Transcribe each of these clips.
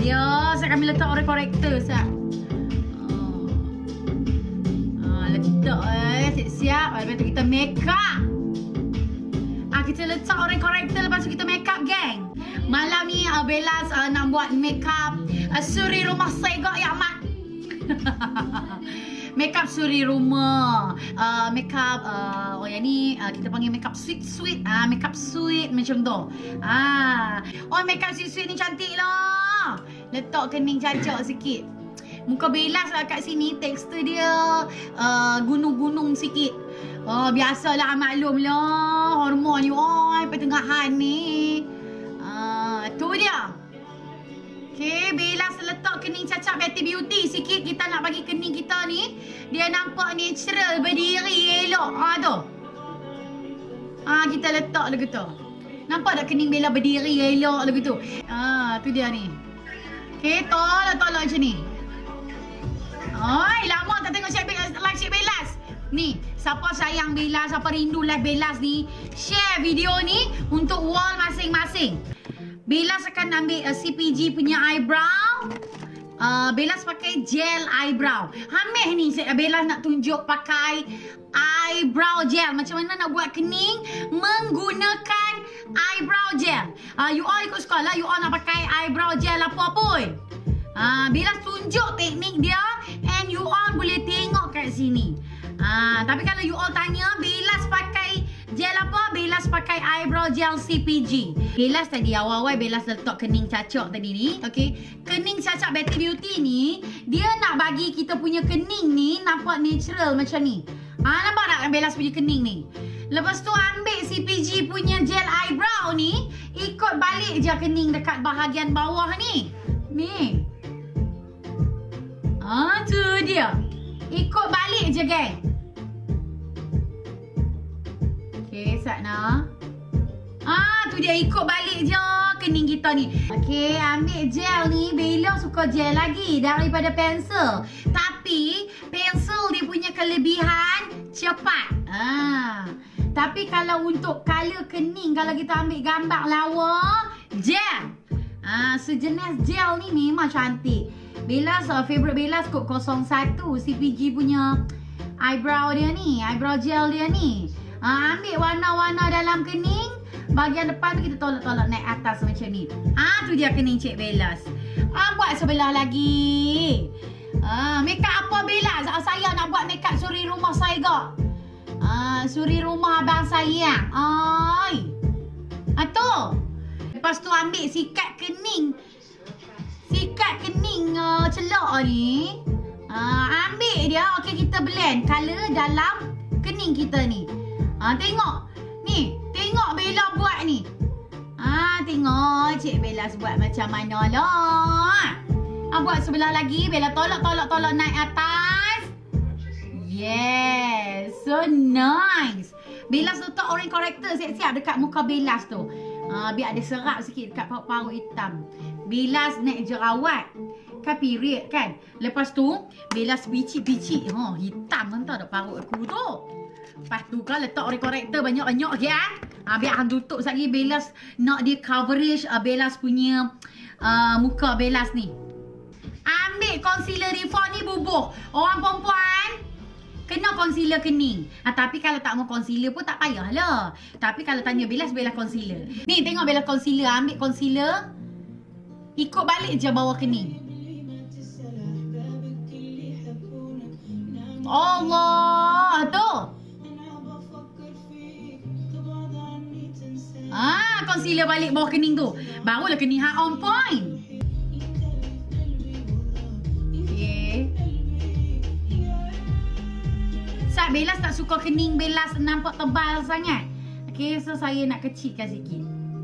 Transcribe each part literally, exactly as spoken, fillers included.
dia. Saya kami letak orang korektor sat. Ah, letak eh siap-siap. Lepas tu kita make up. Ah, kita letak orang korektor, lepas tu kita make up, geng. Malam ni uh, Bella uh, nak buat make up uh, suri rumah Sega yang mat. Make up suri rumah, uh, make up uh, oh yang ni uh, kita panggil make up sweet sweet, ah uh, make up sweet macam tu. Ah, oh make up sweet sweet ni cantik lah. Letak kening cacak sikit. Muka Bella lah kat sini, tekstur dia uh, gunung-gunung sikit. Oh biasalah, maklum lah hormon you all pertengahan ni. Ah, tu dia. Okay, Bella seletak kening cacak Betty Beauty sikit. Kita nak bagi kening kita ni dia nampak natural, berdiri elok. Ha tu. Ha, kita letak lagu tu. Nampak tak kening Bella berdiri elok lagu tu? Ha, tu dia ni. Okay, tolak-tolak macam ni. Oi, lama tak tengok live Cik Bellas. Ni, siapa sayang Bella, siapa rindu live Bellas ni, share video ni untuk wall masing-masing. Bella akan ambil uh, C P G punya eyebrow. Uh, Bella pakai gel eyebrow. Hamil ni Bella nak tunjuk pakai eyebrow gel. Macam mana nak buat kening menggunakan eyebrow gel. Uh, you all ikut sekolah, you all nak pakai eyebrow gel apa pun. Uh, Bella tunjuk teknik dia and you all boleh tengok kat sini. Uh, tapi kalau you all tanya Bella pakai gel apa? Bella pakai eyebrow gel C P G. Bella tadi awal-awal Bella letak kening cacak tadi ni. Okay, kening cacak Betty Beauty ni dia nak bagi kita punya kening ni nampak natural macam ni. Ah, nampak tak Bella punya kening ni? Lepas tu ambil C P G punya gel eyebrow ni, ikut balik je kening dekat bahagian bawah ni. Ni. Ah, tu dia. Ikut balik je, geng. Okay, Satna. Ah, tu dia, ikut balik je kening kita ni. Okay, ambil gel ni. Bella suka gel lagi daripada pensel. Tapi, pensel dia punya kelebihan cepat. Ah. Tapi kalau untuk color kening, kalau kita ambil gambar lawa, gel. Ah, sejenis gel ni memang cantik. Bella, uh, favorite Bella kod kosong satu C P G punya eyebrow dia ni, eyebrow gel dia ni. Uh, ambil warna-warna dalam kening, bahagian depan tu kita tolak-tolak naik atas macam ni. Ah, tu dia kening Cik Bella. Ah, buat sebelah lagi. Ah, make up apa Bella? Saya nak buat make up suri rumah saya gak. Ah, suri rumah abang sayang. Ai. Ah tu. Lepas tu ambil sikat kening. Sikat kening uh, celak ni. Uh, ambil dia. Okey, kita blend color dalam kening kita ni. Uh, tengok. Ni. Tengok Bella buat ni. Ah, uh, tengok Cik Bella buat macam mana lah. Uh, buat sebelah lagi. Bella tolak-tolak-tolak naik atas. Yes. So nice. Bella letak orange corrector siap-siap dekat muka Bella tu. Uh, biar ada serap sikit dekat paru-paru hitam. Bella naik jerawat. Kan period kan. Lepas tu Bella bicik-bicik. Ha, hitam entah dah parut aku tu. Lepas tu kan letak orange corrector banyak-banyak je kan. Ha, biar hang tutup lagi. Bella nak dia coverage uh, Bella punya uh, muka Bella ni. Ambil concealer Reform ni bubuh. Orang perempuan kena concealer kening. Ha, tapi kalau tak mau concealer pun tak payahlah. Tapi kalau tanya Bella, Bella concealer. Ni tengok Bella concealer. Ambil concealer. Ikut balik je bawah kening. Allah, tu. Ah, concealer balik bawah kening tu. Barulah kening hang on point. Okay. Sat Bella tak suka kening Bella nampak tebal sangat. Okay, so saya nak kecilkan sikit.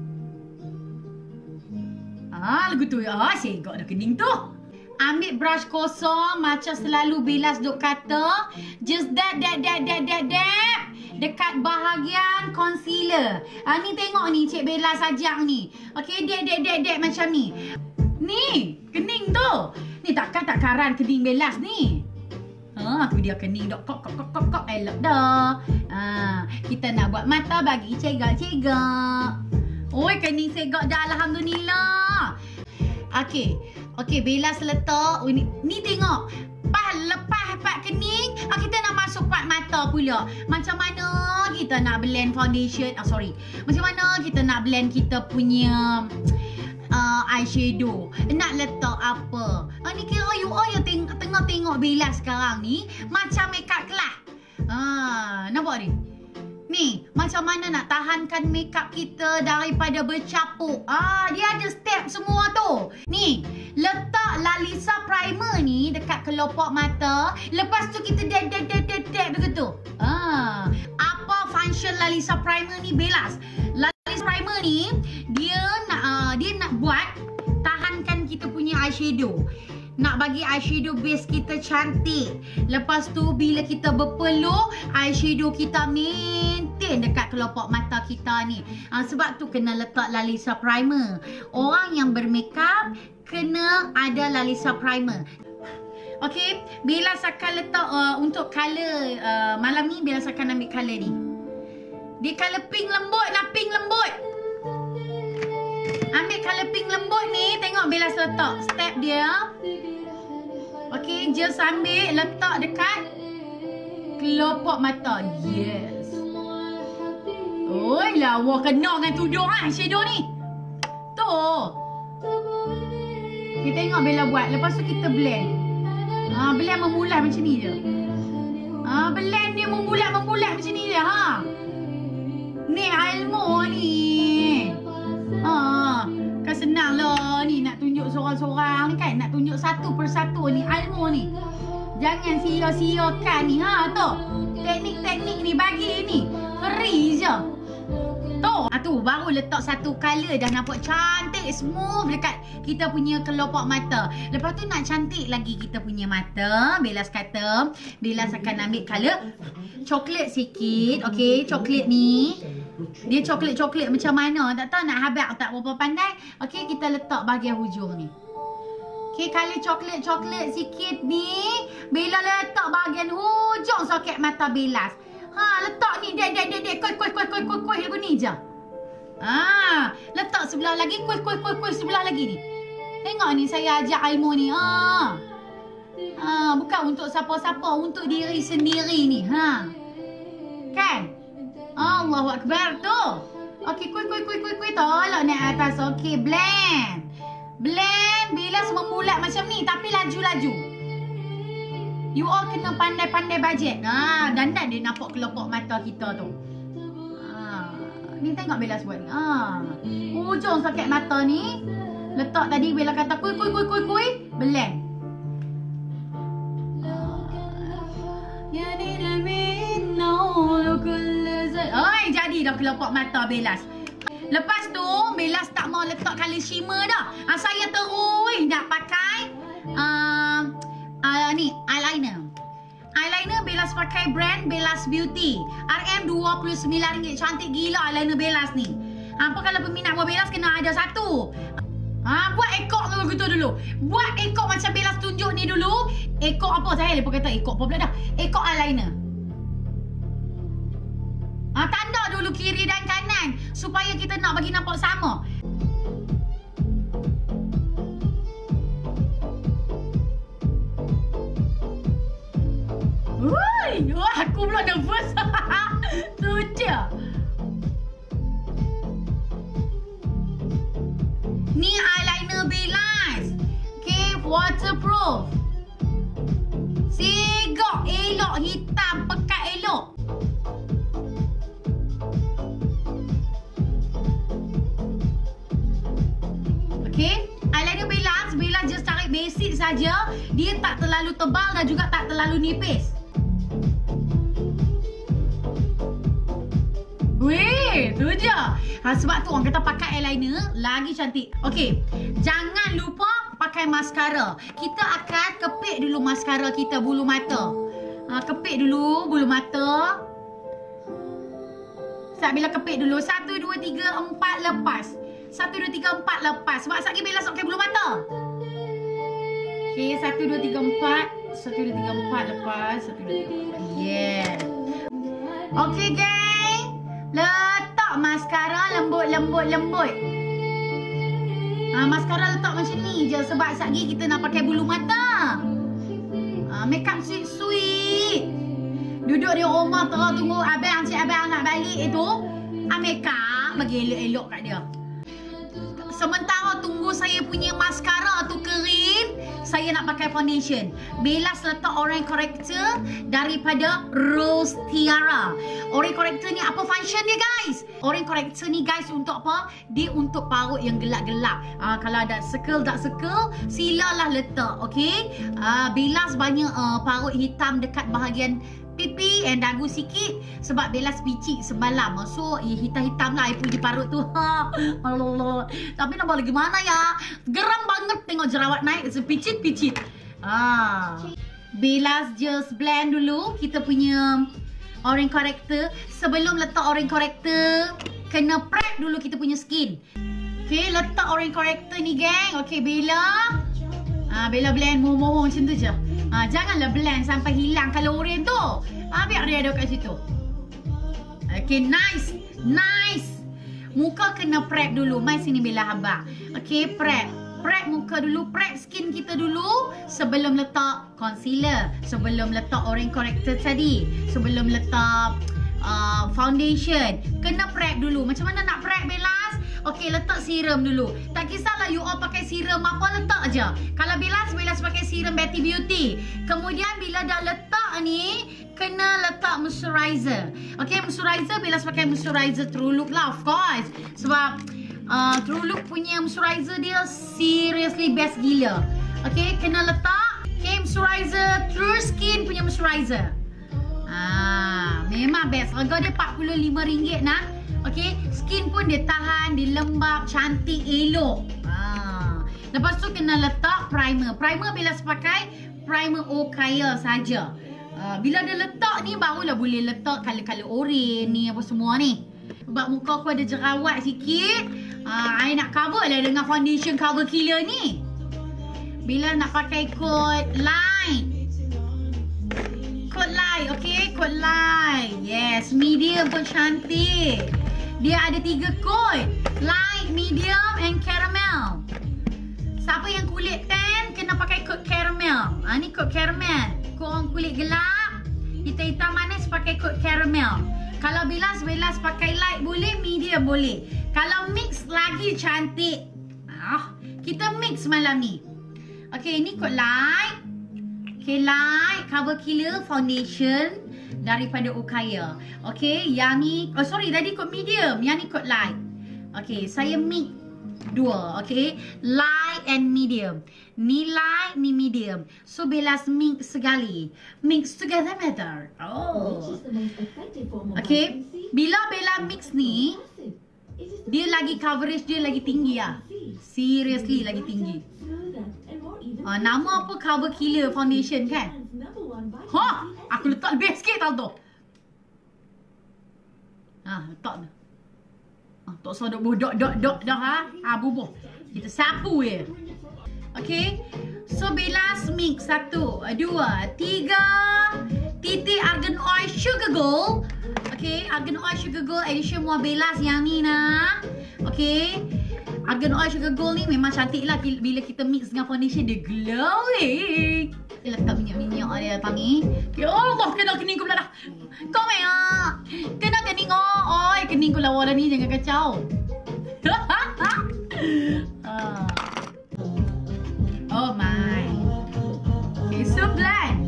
Ah, lagu tu. Ah, segak dah kening tu. Ambil brush kosong macam selalu Bella duk kata. Just dab, dab, dab, dab, dab, dab. Dekat bahagian concealer. Ah, ni tengok ni Cik Bella sajak ni. Okay, dab, dab, dab, dab macam ni. Ni, kening tu. Ni takkan tak karan kening Bella ni. Ah, tu dia kening dok kok kok kok kok kok elok dah. Ah, kita nak buat mata bagi cegak-cegak. Oi, kening segak dah alhamdulillah. Okey. Okey, Bella letak. Oh, ni, ni tengok. Pas lepas part kening, ah, kita nak masuk part mata pula. Macam mana kita nak blend foundation? Ah, sorry. Macam mana kita nak blend kita punya uh, eyeshadow? Nak letak apa? Ah, ni kira you all yang teng tengah tengok Bella sekarang ni macam makeup kelas. Ah, nampak ni? Ni, macam mana nak tahankan makeup kita daripada bercapuk. Ah, dia ada step semua tu. Ni, letak Lalisa primer ni dekat kelopak mata. Lepas tu kita dab dab dab dab dab begitu. Ah, apa function Lalisa primer ni, Bellas? Lalisa primer ni dia nak uh, dia nak buat tahankan kita punya eyeshadow. Nak bagi eyeshadow base kita cantik. Lepas tu bila kita berpeluh, eyeshadow kita maintain dekat kelopak mata kita ni. Ha, sebab tu kena letak Lalisa primer. Orang yang bermakeup kena ada Lalisa primer. Okey, Bella akan letak uh, untuk colour uh, malam ni. Bella akan ambil colour ni. Dia colour pink lembut, nak pink lembut. Ambil colour pink lembut ni. Tengok Bella letak step dia. Okey, just ambil letak dekat kelopak mata. Yes. Oi, lawa kena dengan tudung ah shadow ni. Tu. Kita tengok Bella buat. Lepas tu kita blend. Ah, blend memulat macam ni je. Ah, blend dia memulat-memulat macam ni je, ha. Ni ilmu ni. Ha, kan senang lah ni nak tunjuk seorang-seorang ni kan. Nak tunjuk satu persatu ni ilmu ni. Jangan sia-siakan ni, ha tu. Teknik-teknik ni bagi ni free je. Tu, ha, tu baru letak satu colour dah nampak cantik smooth dekat kita punya kelopak mata. Lepas tu nak cantik lagi kita punya mata. Bella kata, Bella akan ambil colour coklat sikit. Okey, coklat ni dia coklat-coklat macam mana? Tak tahu nak habaq tak berapa pandai. Okey, kita letak bahagian hujung ni. Okey, colour coklat-coklat sikit ni Bella letak bahagian hujung soket mata Bella. Ha, letak ni dek dek dek dek kuih kuih kuih kuih kuih kuih lagu ni je. Ha, letak sebelah lagi kuih kuih kuih kuih sebelah lagi ni. Tengok ni saya ajak ilmu ni. Ha. Ha, bukan untuk siapa-siapa, untuk diri sendiri ni. Ha. Kan? Allahu Akbar tu. Okey, kuih kuih kuih kuih kuih tolak naik atas. Okey, blend. Blend bila semua mulat macam ni tapi laju-laju. You all kena pandai-pandai bajet. Ha, dandan dia nampak kelopak mata kita tu. Ha, ni tengok Bella buat ni. Ha, hujung soket mata ni letak tadi Bella kata kuih kuih kuih kuih kuih, blend. Ya ni min naul kull zai. Oi, jadi dah kelopak mata Bella. Lepas tu Bella tak mau letak colour shimmer dah. Ha, saya terus nak pakai uh, uh, ni eyeliner. Eyeliner Bella pakai brand Bella's Beauty. R M dua puluh sembilan ringgit. Cantik gila eyeliner Bella ni. Apa kalau peminat buat Bella kena ada satu. Ha, buat ekor dulu gitu dulu. Buat ekor macam Bella tunjuk ni dulu. Ekor apa saya lepas kata ekor apa pula dah. Ekor eyeliner. Ha, tanda dulu kiri dan kanan supaya kita nak bagi nampak sama. Woi, wah aku pula nervous. Tu je. Ni eyeliner Bella. Okay, waterproof. Segak elok, hitam, pekat elok. Okay, eyeliner Bella, Bella just tarik basic saja. Dia tak terlalu tebal dan juga tak terlalu nipis. Weh, tu je. Ha, sebab tu orang kata pakai eyeliner lagi cantik. Okey, jangan lupa pakai maskara. Kita akan kepit dulu maskara kita bulu mata. Ha, kepit dulu bulu mata. Sat bila kepit dulu. Satu, dua, tiga, empat, lepas. Satu, dua, tiga, empat, lepas. Sebab sat Bella sok pakai bulu mata. Okey, satu, dua, tiga, empat. Satu, dua, tiga, empat, lepas. Satu, dua, tiga, empat. Yeah. Okey, guys. Letak maskara lembut-lembut-lembut. Ah, mascara letak macam ni je sebab sekejap lagi kita nak pakai bulu mata. Ah, makeup sweet-sweet. Duduk di rumah terus tunggu abang, cik abang nak balik itu. Ah, makeup bagi elok-elok kat dia. Sementara tunggu saya punya mascara tu kering, saya nak pakai foundation. Belas letak orange corrector daripada Rose Tiara. Orange corrector ni apa function dia guys? Orange corrector ni guys untuk apa? Dia untuk parut yang gelap-gelap. Uh, kalau ada circle tak circle, silalah letak, okey? Uh, belas banyak uh, parut hitam dekat bahagian pipi and dagu sikit sebab belas picit semalam. So eh, hitam-hitam lah ibu di parut tu. Ha, Allah. Tapi nak buat lagi mana ya? Geram banget tengok jerawat naik sepicit-picit. Ah. Belas just blend dulu kita punya orange corrector. Sebelum letak orange corrector, kena prep dulu kita punya skin. Okay, letak orange corrector ni geng. Okay, Bella. Ah, Bella blend mohon-mohon macam tu je. Ah, janganlah blend sampai hilang kalori tu. Ah, biar dia ada kat situ. Okay, nice. Nice. Muka kena prep dulu. Mai sini Bella abang. Okay, prep. Prep muka dulu. Prep skin kita dulu. Sebelum letak concealer. Sebelum letak orange corrector tadi. Sebelum letak uh, foundation. Kena prep dulu. Macam mana nak prep Belas? Okay, letak serum dulu. Tak kisahlah you all pakai serum apa, letak aja. Kalau Belas, Belas pakai serum Betty Beauty. Kemudian bila dah letak ni, kena letak moisturizer. Okay, moisturizer Belas pakai moisturizer True Look lah, of course. Sebab uh, True Look punya moisturizer dia seriously best gila. Okay, kena letak. Okay, moisturizer True Skin punya moisturizer. Ah, memang best. Harga dia empat puluh lima ringgit nak. Okay, skin pun dia tahan, dia lembap, cantik, elok. Ha. Lepas tu kena letak primer. Primer Belas pakai primer Okaya saja. Uh, bila dia letak ni barulah boleh letak color-color orange ni apa semua ni. Sebab muka aku ada jerawat sikit. Uh, I nak cover lah dengan foundation cover killer ni. Bila nak pakai coat light. Coat light, okay? Coat light. Yes, medium pun cantik. Dia ada tiga coat. Light, medium and caramel. Siapa yang kulit tan kena pakai coat caramel. Ha, ni coat caramel. Korang kulit gelap, hitam-hitam manis pakai coat caramel. Kalau Belas, Belas pakai light boleh, medium boleh. Kalau mix lagi cantik. Ah, kita mix malam ni. Okay, ni coat light. Okay, light, cover killer, foundation daripada Okaya. Okay, yang ni, oh sorry, tadi coat medium, yang ni coat light. Okay, saya mix dua, okay, light and medium. Ni light, ni medium. So Belas mix sekali, mix together better. Oh, okay. Bila Bella mix ni, dia lagi coverage dia lagi tinggi lah. Seriously lagi tinggi. Uh, nama apa cover killer foundation kan? Ha, aku letak lebih sikit tau tu. Ha, letak tu. Ha, tak usah dok dok dok dok dah ha. Ha, bubuh. Kita sapu je. Okay. So Belas mix satu, dua, tiga. Titik Argan Oil Sugar Gold. Okay, Argan Oil Sugar Gold edition Muah Belas yang ni nak. Okay. Argan Oil Sugar Gold ni memang cantik lah bila kita mix dengan foundation, dia glowing. Dia letak minyak-minyak dia datang ni. Ya Allah, kena kening ku pula dah. Kau main ah. Kena kening oh. Oi, kening ku lawa dah ni, jangan kacau. Oh my. Okay, so blend.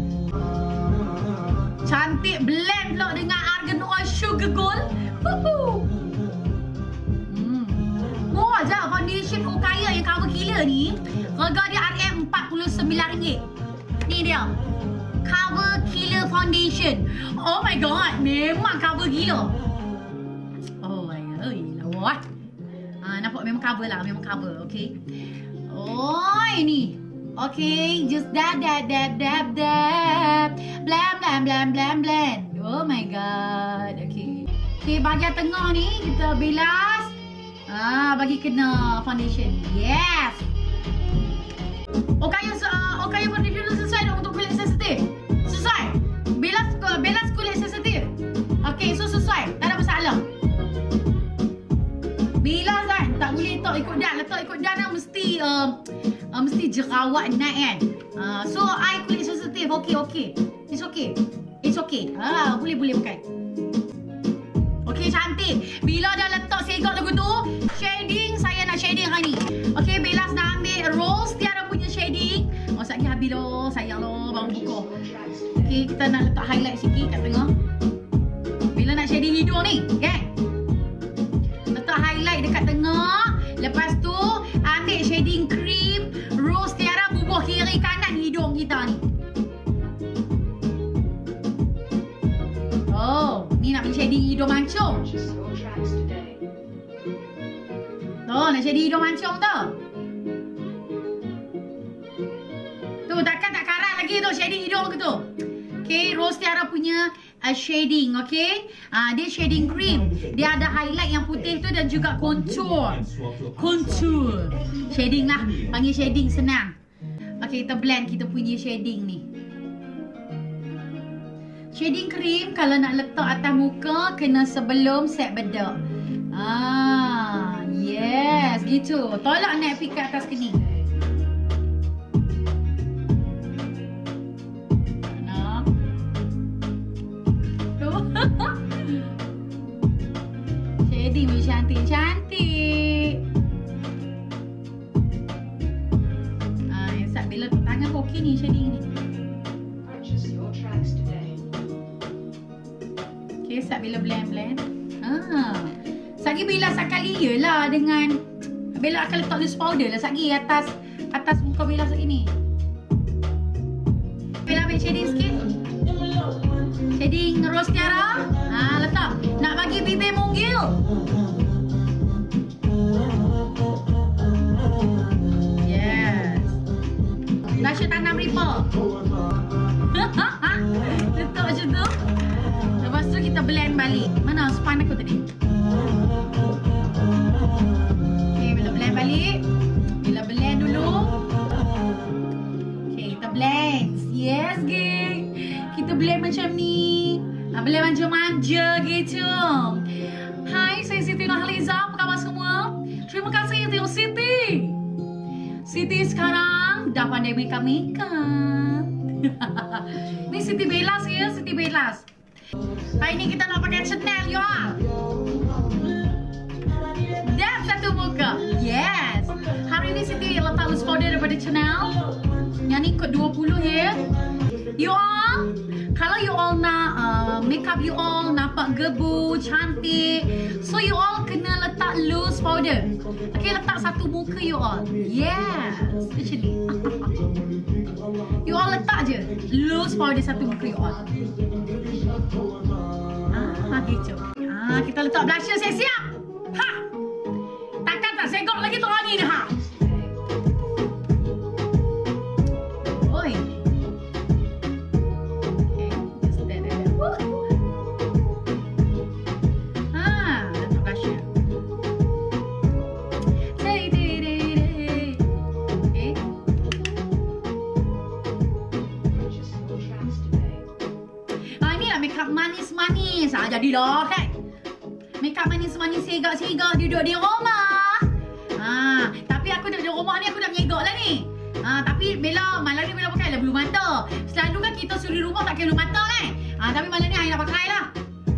Cantik blend pula dengan Argan Oil Sugar Gold. Woohoo. Murah je foundation Okaya yang cover killer ni. Harga dia R M empat puluh sembilan ringgit. Ni dia. Cover killer foundation. Oh my god, memang cover gila. Oh my god, lawa. Ah, nampak memang cover lah, memang cover, okay. Oh, ini. Okay, just dab dab dab dab dab. Blam blam blam blam blam. Oh my god, okay. Okay, bahagian tengah ni kita Belas. Ah, bagi kena foundation. Yes. Okaya uh, Okaya foundation tu sesuai untuk kulit sensitif. Sesuai. Belas Belas kulit sensitif. Okey, so sesuai. Tak ada masalah. Belas kan tak boleh letak ikut dan, letak ikut dan lah mesti uh, uh, mesti jerawat naik kan. Uh, so I kulit sensitif, okay okay. It's okay. It's okay. Ah, boleh boleh pakai. Okay, cantik. Bila dah letak segak lagu tu, shading saya nak shading hari ni. Okay, Bellas nak ambil Rose Tiara punya shading. Oh, sekejap lagi habis loh, sayang loh, baru buka. Okay, kita nak letak highlight sikit kat tengah. Bila nak shading hidung ni, okay? Letak highlight dekat tengah. Lepas tu, ambil shading cream Rose Tiara, bubuh kiri kanan hidung kita ni. Oh, ni nak shading hidung mancung. Oh, nak shading hidung mancung tu. Tu, takkan tak karat lagi tu shading hidung ke tu. Okay, Rose Tiara punya uh, shading, okay. Uh, dia shading cream. Dia ada highlight yang putih tu dan juga contour. Contour. Shading lah. Panggil shading senang. Okay, kita blend kita punya shading ni. Shading cream kalau nak letak atas muka kena sebelum set bedak. Ah, yes, gitu. Tolak naik pergi ke atas kening. Mana? Tu. Shading ni cantik-cantik. Ah, Sat bila tangan kau okey ni shading ni. Okay, Sat bila blend-blend. Ah. Sagi Bella sekali je lah dengan Bella akan letak loose powder lah sagi atas atas muka Bella segini. Bella ambil shading sikit. Shading Rose Tiara. Ha, letak. Nak bagi bibir munggil. Yes. Blusher tanam ripple. Letak macam tu. Lepas tu kita blend balik. Mana span aku tadi? Okay, bila blend balik. Bila blend dulu. Okay, kita blend. Yes, geng. Kita blend macam ni. Nah, blend manja-manja gitu. Hai, saya Siti Nurhaliza. Apa khabar semua? Terima kasih tengok Siti. Siti sekarang dah pandai makeup-makeup. Ni Siti Bellas ya, Siti Bellas. Hari ni kita nak pakai Chanel, you all. Dan satu muka. Yes. Hari ni Siti letak loose powder daripada Chanel. Yang ni kod dua puluh ya. You all, kalau you all nak uh, makeup you all nampak gebu, cantik, so you all kena letak loose powder. Okay, letak satu muka you all. Yes, actually. You all letak je loose powder satu muka you all. Ah, gitu. Ah, kita letak blusher, siap-siap. Ha. Takkan tak segok lagi tu orang ni dah. Ha. Oi. Okay, just that that. Ah, letak blusher. Say day day day. Okay. Ah, ni lah makeup manis-manis. Ah, jadilah kan. Makeup manis-manis segak-segak duduk di rumah. Ha, tapi aku duduk di rumah ni aku dah menyegak lah ni. Ha, tapi Bella, malam ni Bella pakai lah bulu mata. Selalu kan kita suruh di rumah pakai bulu mata kan. Ha, tapi malam ni I nak pakai lah.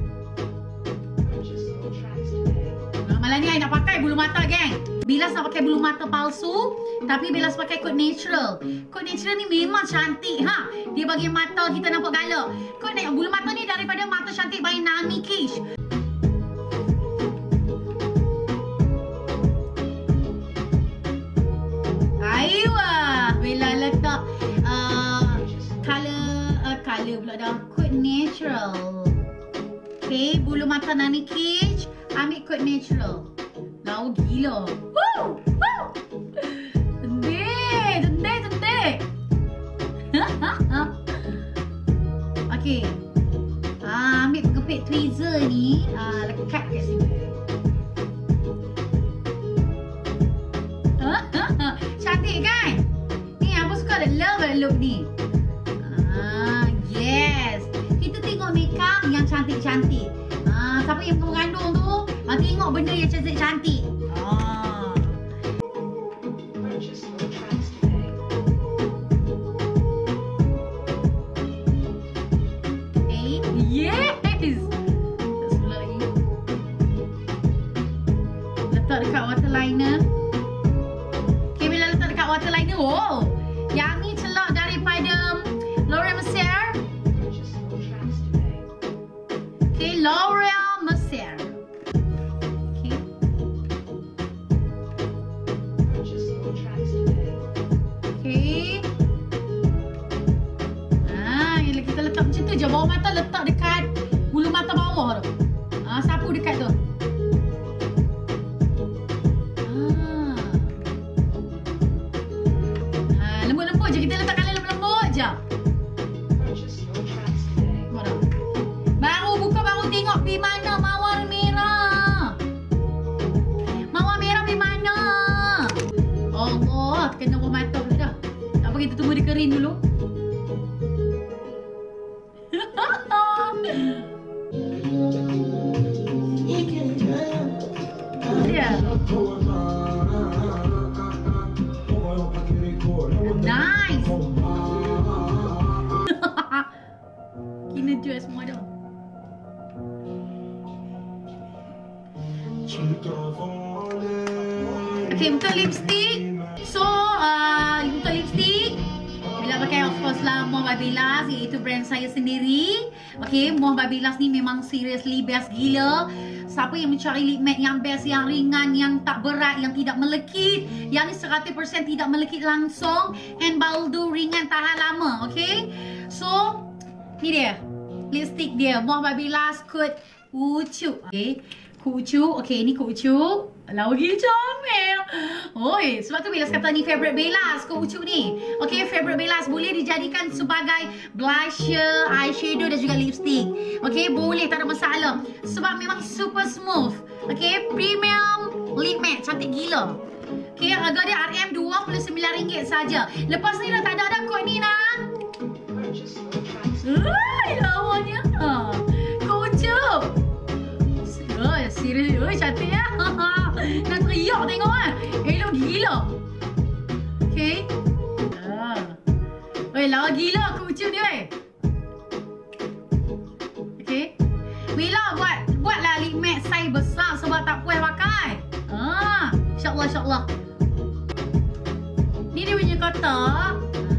Ha, malam ni I nak pakai bulu mata geng. Bellas nak pakai bulu mata palsu, tapi Bellas pakai kod natural. Kod natural ni memang cantik ha. Dia bagi mata kita nampak galak. Kod bulu mata ni daripada Mata Cantik by Nami Kish. Aywa, Bella letak uh, color, uh, color pula dah, kod natural. Okay, bulu mata Nani Kish, ambil kod natural. Lau gila. Woo! Woo! Cantik, cantik, cantik. Okay, uh, ambil pengepit tweezer ni, uh, lekat kat sini. Cantik kan? Ni aku suka love look ni. Ah, yes. Kita tengok makeup yang cantik-cantik. Ah, siapa yang mengandung tu, ah, tengok benda yang cantik-cantik. Ah. flickerin dulu. Ya. Nice. Kena jual semua dah. Okay, untuk lipstick. So, uh, untuk lipstick, Bila pakai of course lah Muah Babyliss, iaitu brand saya sendiri. Okay, Muah Babyliss ni memang seriously best gila. Siapa yang mencari lip matte yang best, yang ringan, yang tak berat, yang tidak melekit, yang ni seratus peratus tidak melekit langsung, and baldu, ringan, tahan lama. Okay, so ni dia lipstick dia, Muah Babyliss Kuch Ucu. Okay, Kuchu. Okay, ni Kuchu. Lagi comel. Oi, sebab tu Babyliss kata ni favorite Babyliss, Kuchu ni. Okay, favorite Babyliss boleh dijadikan sebagai blusher, eyeshadow dan juga lipstick. Okay, boleh, tak ada masalah. Sebab memang super smooth. Okay, premium lip matte, cantik gila. Okay, harga dia R M dua puluh sembilan ringgit saja. Lepas ni dah tak ada dah kod ni nak. Hai, lawannya. Kuchu. Oh, serius. Oh, cantik ya. Nak teriak tengok kan. Elok gila. Okay. Ah. Weh, lawa gila Kuchu ni weh. Okay. Bila buat buatlah lip matte size besar sebab tak puas pakai. Ah, insya-Allah insya-Allah. Ni dia punya kotak.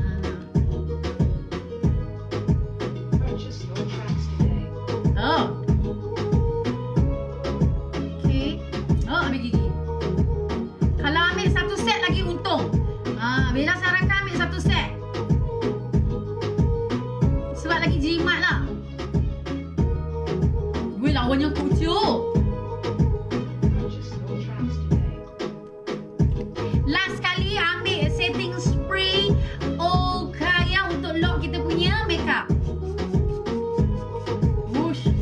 Oh. Bella sarankan ambil satu set. Sebab lagi jimat lah. Weh, lawannya Kuchu. Last sekali ambil setting spray Okaya untuk lock kita punya makeup. Wush.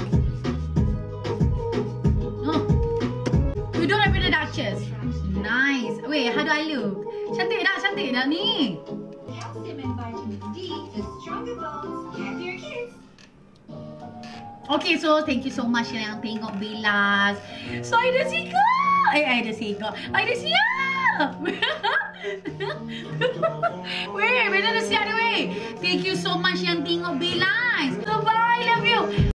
Oh. Tudung daripada Duchess. Nice. Weh, how do I look? Cantik dah, cantik dah ni. Calcium and vitamin D for stronger bones, happier kids. Okay, so thank you so much yang tengok Babyliss. So, I dah siap. Eh, I dah siap. I dah siap. Weh, Bella dah siap dah weh. Thank you so much yang tengok Babyliss. So, bye. Love you.